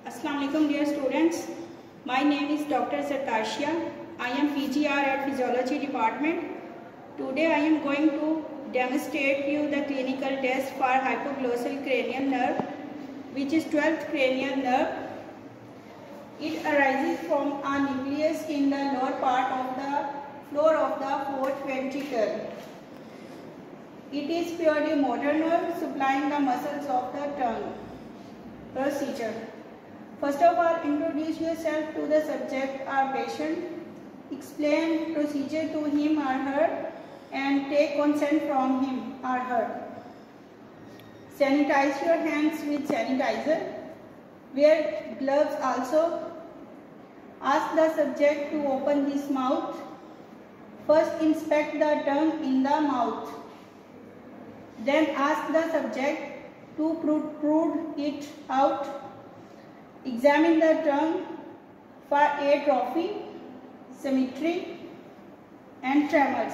Assalamu alaikum dear students. My name is Dr. Zarkashia. I am PGR at Physiology Department. Today I am going to demonstrate you the clinical test for hypoglossal cranial nerve, which is 12th cranial nerve. It arises from a nucleus in the lower part of the floor of the fourth ventricle. It is purely motor nerve supplying the muscles of the tongue. Procedure. First of all, introduce yourself to the subject or patient. Explain procedure to him or her and take consent from him or her. Sanitize your hands with sanitizer. Wear gloves also. Ask the subject to open his mouth. First inspect the tongue in the mouth. Then ask the subject to protrude it out. Examine the tongue for atrophy, symmetry and tremors.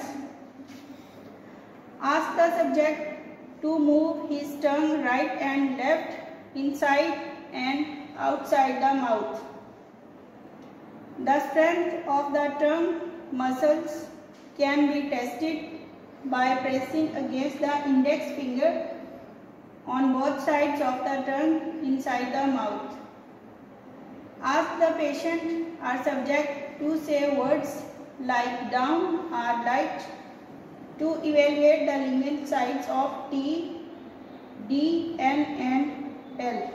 Ask the subject to move his tongue right and left, inside and outside the mouth. The strength of the tongue muscles can be tested by pressing against the index finger on both sides of the tongue inside the mouth. Ask the patient or subject to say words like down or light to evaluate the ligament sides of T, D, N and L.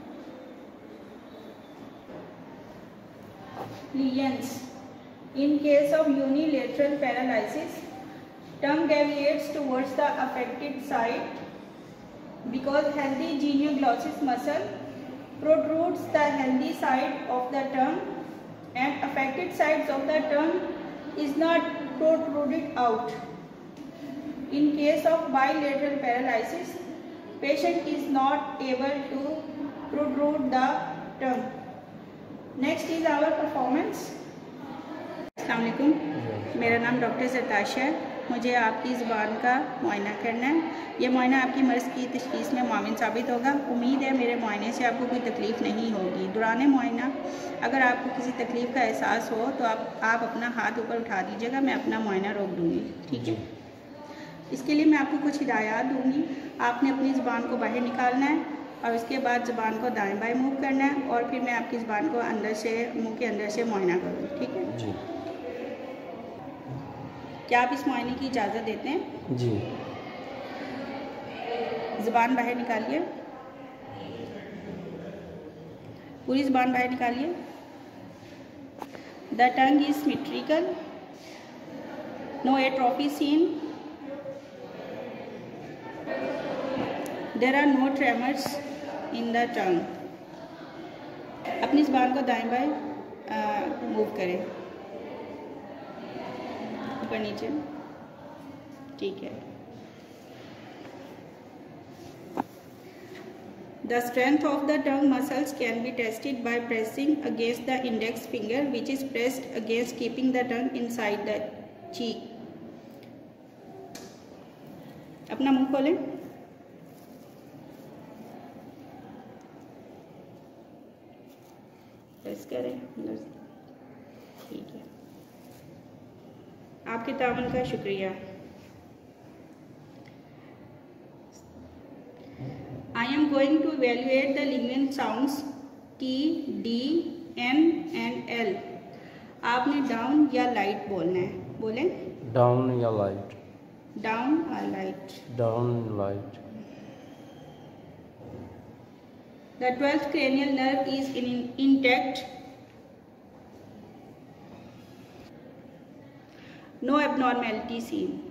Lesions. In case of unilateral paralysis, tongue deviates towards the affected side because healthy genioglossus muscle protrudes the healthy side of the tongue and affected sides of the tongue is not protruded out. In case of bilateral paralysis, patient is not able to protrude the tongue. Next is our performance. अस्सलाम वालेकुम, मेरा नाम doctor ज़रकाशिया है। मुझे आपकी ज़ुबान का मुआयना करना है। ये मुआयना आपकी मर्ज़ की तशख़ीस में माविन साबित होगा। उम्मीद है मेरे मुआयने से आपको कोई तकलीफ़ नहीं होगी। दौरान मुआयना अगर आपको किसी तकलीफ़ का एहसास हो तो आप अपना हाथ ऊपर उठा दीजिएगा, मैं अपना मुआयना रोक दूँगी। ठीक है। इसके लिए मैं आपको कुछ हिदायत दूँगी। आपने अपनी ज़ुबान को बाहर निकालना है और उसके बाद ज़ुबान को दाएँ बाएँ मूव करना है और फिर मैं आपकी ज़ुबान को अंदर से मुँह के अंदर से मुआयना करूँगी। ठीक है जी। क्या आप इस मुआयने की इजाज़त देते हैं? जी। ज़ुबान बाहर निकालिए, पूरी ज़ुबान बाहर निकालिए। The tongue is symmetrical, no atrophy seen, there are no tremors in the tongue. अपनी ज़ुबान को दाएं बाएं मूव करें, ऊपर नीचे। ठीक है। The strength of the tongue muscles can be tested by pressing against the index finger, which is pressed against keeping the tongue inside the cheek. अपना मुंह खोलें। प्रेस करें अंदर से। ठीक है। आपके तावन का शुक्रिया। I am going to evaluate the ligament sounds T, D, N and L. आपने डाउन या लाइट बोलना है। बोलें। डाउन या लाइट। डाउन और light. Down light. The 12th cranial nerve is intact. No abnormality seen.